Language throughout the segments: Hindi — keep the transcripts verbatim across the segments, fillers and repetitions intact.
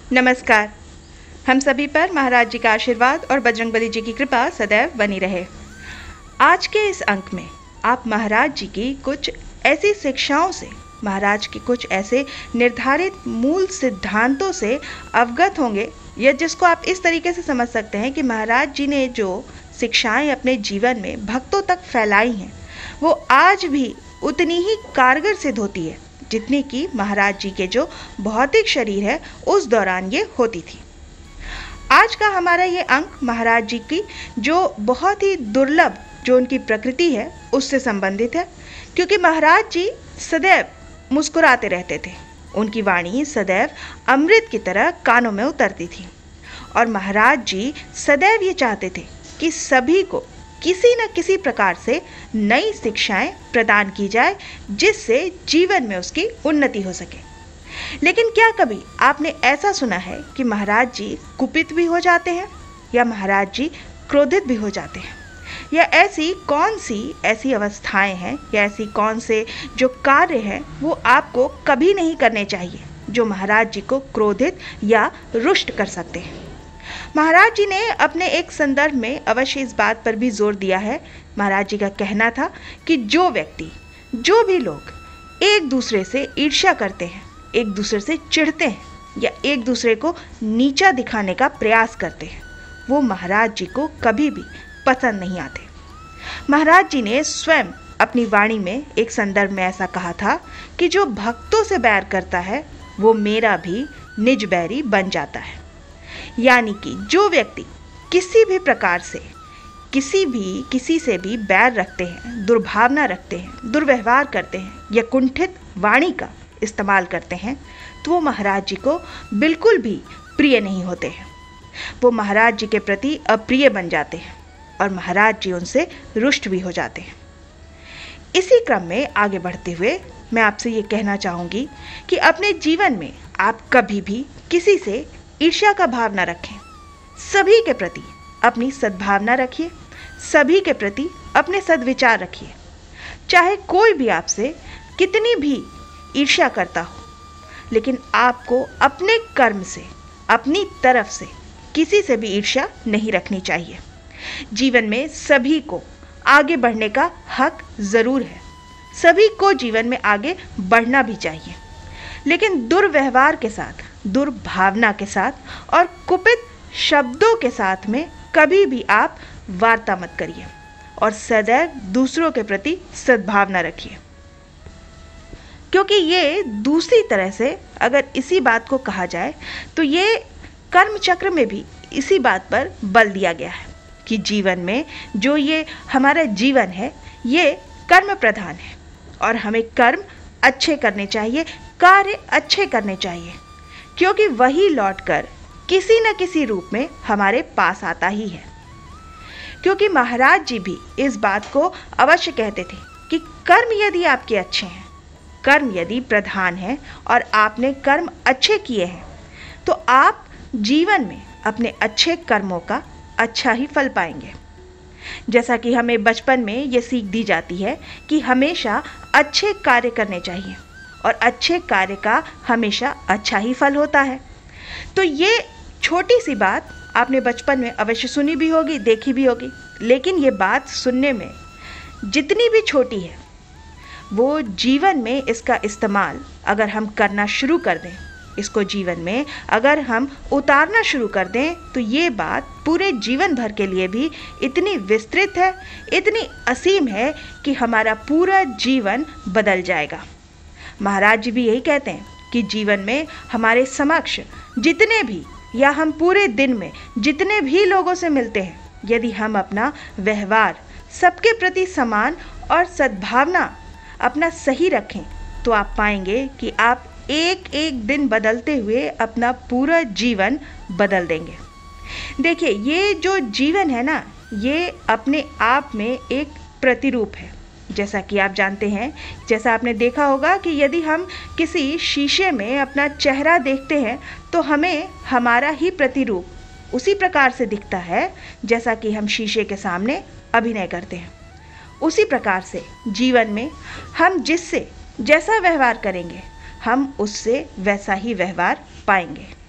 नमस्कार। हम सभी पर महाराज जी का आशीर्वाद और बजरंगबली जी की कृपा सदैव बनी रहे। आज के इस अंक में आप महाराज जी की कुछ ऐसी शिक्षाओं से, महाराज की कुछ ऐसे निर्धारित मूल सिद्धांतों से अवगत होंगे, या जिसको आप इस तरीके से समझ सकते हैं कि महाराज जी ने जो शिक्षाएं अपने जीवन में भक्तों तक फैलाई हैं, वो आज भी उतनी ही कारगर सिद्ध होती है जितनी कि महाराज जी के जो भौतिक शरीर है उस दौरान ये होती थी। आज का हमारा ये अंक महाराज जी की जो बहुत ही दुर्लभ जो उनकी प्रकृति है उससे संबंधित है, क्योंकि महाराज जी सदैव मुस्कुराते रहते थे। उनकी वाणी सदैव अमृत की तरह कानों में उतरती थी और महाराज जी सदैव ये चाहते थे कि सभी को किसी न किसी प्रकार से नई शिक्षाएं प्रदान की जाए जिससे जीवन में उसकी उन्नति हो सके। लेकिन क्या कभी आपने ऐसा सुना है कि महाराज जी कुपित भी हो जाते हैं, या महाराज जी क्रोधित भी हो जाते हैं, या ऐसी कौन सी ऐसी अवस्थाएं हैं, या ऐसी कौन से जो कार्य हैं वो आपको कभी नहीं करने चाहिए जो महाराज जी को क्रोधित या रुष्ट कर सकते हैं। महाराज जी ने अपने एक संदर्भ में अवश्य इस बात पर भी जोर दिया है। महाराज जी का कहना था कि जो व्यक्ति, जो भी लोग एक दूसरे से ईर्ष्या करते हैं, एक दूसरे से चिढ़ते हैं या एक दूसरे को नीचा दिखाने का प्रयास करते हैं, वो महाराज जी को कभी भी पसंद नहीं आते। महाराज जी ने स्वयं अपनी वाणी में एक संदर्भ में ऐसा कहा था कि जो भक्तों से बैर करता है वो मेरा भी निज बैरी बन जाता है। यानी कि जो व्यक्ति किसी भी प्रकार से किसी भी किसी से भी बैर रखते हैं, दुर्भावना रखते हैं, दुर्व्यवहार करते हैं या कुंठित वाणी का इस्तेमाल करते हैं, तो वो महाराज जी को बिल्कुल भी प्रिय नहीं होते हैं। वो महाराज जी के प्रति अप्रिय बन जाते हैं और महाराज जी उनसे रुष्ट भी हो जाते हैं। इसी क्रम में आगे बढ़ते हुए मैं आपसे ये कहना चाहूँगी कि अपने जीवन में आप कभी भी किसी से ईर्ष्या का भाव न रखें। सभी के प्रति अपनी सद्भावना रखिए, सभी के प्रति अपने सद्विचार रखिए। चाहे कोई भी आपसे कितनी भी ईर्ष्या करता हो, लेकिन आपको अपने कर्म से, अपनी तरफ से किसी से भी ईर्ष्या नहीं रखनी चाहिए। जीवन में सभी को आगे बढ़ने का हक ज़रूर है, सभी को जीवन में आगे बढ़ना भी चाहिए, लेकिन दुर्व्यवहार के साथ, दुर्भावना के साथ और कुपित शब्दों के साथ में कभी भी आप वार्ता मत करिए और सदैव दूसरों के प्रति सद्भावना रखिए। क्योंकि ये दूसरी तरह से अगर इसी बात को कहा जाए तो ये कर्म चक्र में भी इसी बात पर बल दिया गया है कि जीवन में जो ये हमारा जीवन है ये कर्म प्रधान है और हमें कर्म अच्छे करने चाहिए, कार्य अच्छे करने चाहिए, क्योंकि वही लौटकर किसी न किसी रूप में हमारे पास आता ही है। क्योंकि महाराज जी भी इस बात को अवश्य कहते थे कि कर्म यदि आपके अच्छे हैं, कर्म यदि प्रधान है और आपने कर्म अच्छे किए हैं, तो आप जीवन में अपने अच्छे कर्मों का अच्छा ही फल पाएंगे। जैसा कि हमें बचपन में ये सीख दी जाती है कि हमेशा अच्छे कार्य करने चाहिए और अच्छे कार्य का हमेशा अच्छा ही फल होता है। तो ये छोटी सी बात आपने बचपन में अवश्य सुनी भी होगी, देखी भी होगी, लेकिन ये बात सुनने में जितनी भी छोटी है, वो जीवन में इसका इस्तेमाल अगर हम करना शुरू कर दें, इसको जीवन में अगर हम उतारना शुरू कर दें, तो ये बात पूरे जीवन भर के लिए भी इतनी विस्तृत है, इतनी असीम है कि हमारा पूरा जीवन बदल जाएगा। महाराज जी भी यही कहते हैं कि जीवन में हमारे समक्ष जितने भी, या हम पूरे दिन में जितने भी लोगों से मिलते हैं, यदि हम अपना व्यवहार सबके प्रति समान और सद्भावना अपना सही रखें, तो आप पाएंगे कि आप एक एक दिन बदलते हुए अपना पूरा जीवन बदल देंगे। देखिए, ये जो जीवन है ना, ये अपने आप में एक प्रतिरूप है। जैसा कि आप जानते हैं, जैसा आपने देखा होगा कि यदि हम किसी शीशे में अपना चेहरा देखते हैं तो हमें हमारा ही प्रतिरूप उसी प्रकार से दिखता है जैसा कि हम शीशे के सामने अभिनय करते हैं। उसी प्रकार से जीवन में हम जिससे जैसा व्यवहार करेंगे, हम उससे वैसा ही व्यवहार पाएंगे।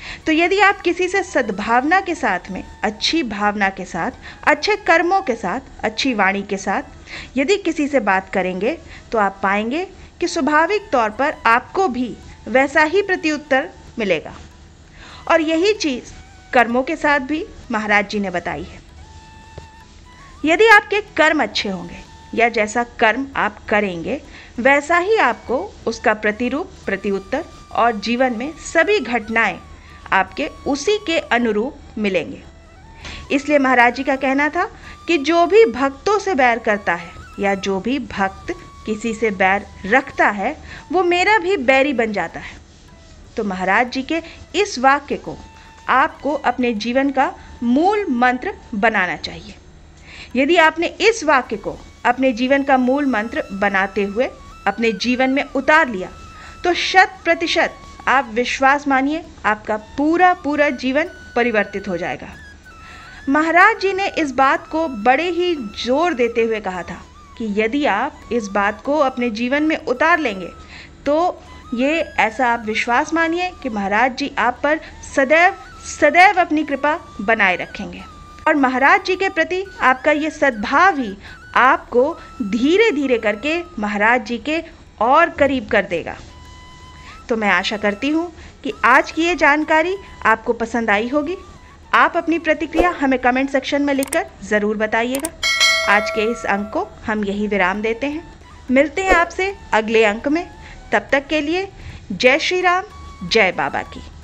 तो यदि आप किसी से सद्भावना के साथ में, अच्छी भावना के साथ, अच्छे कर्मों के साथ, अच्छी वाणी के साथ यदि किसी से बात करेंगे तो आप पाएंगे कि स्वाभाविक तौर पर आपको भी वैसा ही प्रत्युत्तर मिलेगा। और यही चीज़ कर्मों के साथ भी महाराज जी ने बताई है। यदि आपके कर्म अच्छे होंगे या जैसा कर्म आप करेंगे वैसा ही आपको उसका प्रतिरूप, प्रत्युत्तर और जीवन में सभी घटनाएं आपके उसी के अनुरूप मिलेंगे। इसलिए महाराज जी का कहना था कि जो भी भक्तों से बैर करता है या जो भी भक्त किसी से बैर रखता है वो मेरा भी बैरी बन जाता है। तो महाराज जी के इस वाक्य को आपको अपने जीवन का मूल मंत्र बनाना चाहिए। यदि आपने इस वाक्य को अपने जीवन का मूल मंत्र बनाते हुए अपने जीवन में उतार लिया तो शत प्रतिशत आप विश्वास मानिए आपका पूरा पूरा जीवन परिवर्तित हो जाएगा। महाराज जी ने इस बात को बड़े ही जोर देते हुए कहा था कि यदि आप इस बात को अपने जीवन में उतार लेंगे तो ये ऐसा आप विश्वास मानिए कि महाराज जी आप पर सदैव सदैव अपनी कृपा बनाए रखेंगे। और महाराज जी के प्रति आपका ये सद्भाव ही आपको धीरे धीरे करके महाराज जी के और करीब कर देगा। तो मैं आशा करती हूँ कि आज की ये जानकारी आपको पसंद आई होगी। आप अपनी प्रतिक्रिया हमें कमेंट सेक्शन में लिखकर ज़रूर बताइएगा। आज के इस अंक को हम यही विराम देते हैं। मिलते हैं आपसे अगले अंक में। तब तक के लिए जय श्री राम, जय बाबा की।